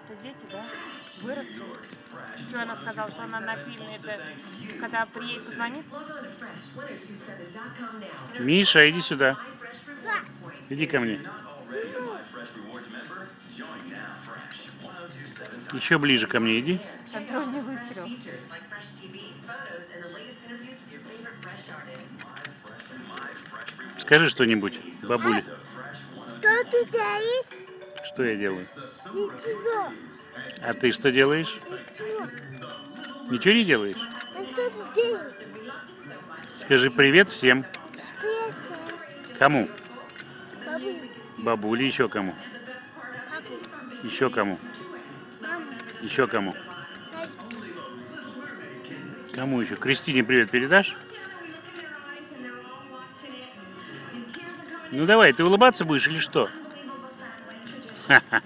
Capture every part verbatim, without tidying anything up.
что дети, да, выросли. Что она сказала, что она на фильме, это когда приедет, позвонит? Миша, иди сюда. Иди ко мне. Еще ближе ко мне иди. Контрольный выстрел. Скажи что-нибудь, бабуле. Что ты делаешь? Что я делаю? Ничего. А ты что делаешь? Ничего. Ничего не делаешь? А что ты делаешь? Скажи привет всем. Привет. Кому? Бабу. Бабуле, еще кому? Папу. Еще кому? Маму. Еще кому? Дядю. Кому еще? Кристине привет передашь? Ну давай, ты улыбаться будешь или что? Ха-ха.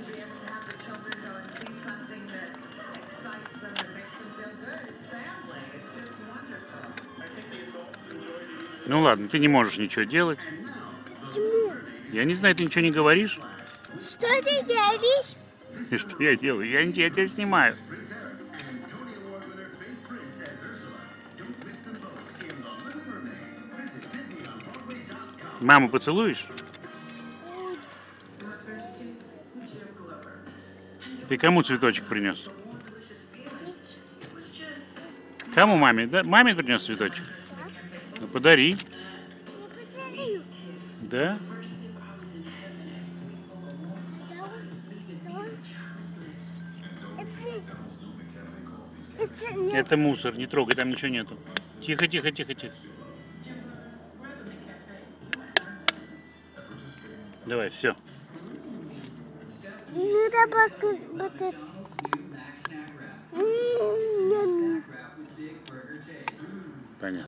Ну ладно, ты не можешь ничего делать. Почему? Я не знаю, ты ничего не говоришь? Что ты делаешь? И что я делаю? Я, не- я тебя снимаю. Маму поцелуешь? Ты кому цветочек принес? Кому маме? Да? Маме принес цветочек? Ну подари. Не подарю. Да? Это, это не Это мусор, не трогай, там ничего нету. Тихо, тихо, тихо, тихо. Давай, все. Ну да, вот это. Понятно.